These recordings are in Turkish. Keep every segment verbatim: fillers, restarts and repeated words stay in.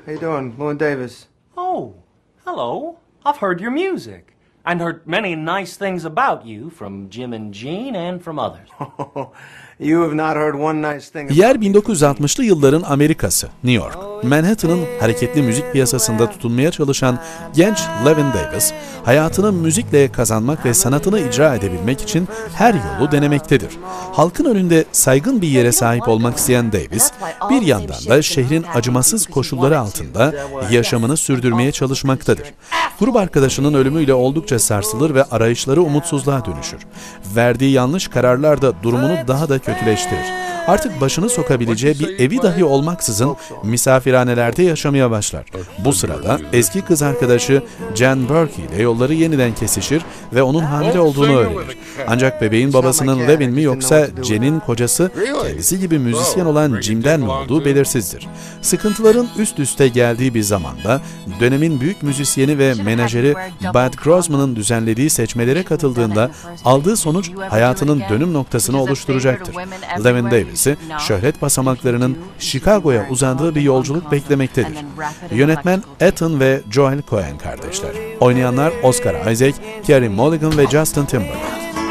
How you doing? Llewyn Davis. Oh, hello. I've heard your music and heard many nice things about you from Jim and Jean and from others. You have not heard one nice thing about Yer bin dokuz yüz altmışlı yılların Amerikası, New York. Manhattan'ın hareketli müzik piyasasında tutunmaya çalışan genç Llewyn Davis, hayatını müzikle kazanmak ve sanatını icra edebilmek için her yolu denemektedir. Halkın önünde saygın bir yere sahip olmak isteyen Davis, bir yandan da şehrin acımasız koşulları altında yaşamını sürdürmeye çalışmaktadır. Grup arkadaşının ölümüyle oldukça sarsılır ve arayışları umutsuzluğa dönüşür. Verdiği yanlış kararlar da durumunu daha da kötüleştirir. Artık başını sokabileceği bir evi dahi olmaksızın misafirhanelerde yaşamaya başlar. Bu sırada eski kız arkadaşı Jean Berkey ile yolları yeniden kesişir ve onun hamile olduğunu öğrenir. Ancak bebeğin babasının Llewyn mi yoksa Jen'in kocası kendisi gibi müzisyen olan Jim'den mi olduğu belirsizdir. Sıkıntıların üst üste geldiği bir zamanda dönemin büyük müzisyeni ve menajeri Bud Grossman'ın düzenlediği seçmelere katıldığında aldığı sonuç hayatının dönüm noktasını oluşturacaktır. Llewyn Davis'i şöhret basamaklarının Chicago'ya uzandığı bir yolculuk beklemektedir. Yönetmen Ethan ve Joel Coen kardeşler. Oynayanlar Oscar Isaac, Carey Mulligan ve Justin Timberlake.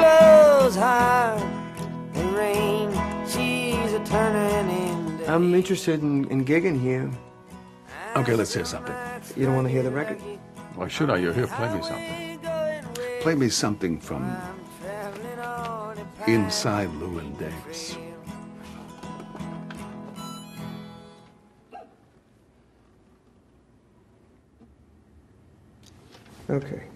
I'm interested in, in gigging here. Okay, let's hear something. You don't want to hear the record? Why should I? You're here. Play me something. Play me something from inside Llewyn Davis. Okay.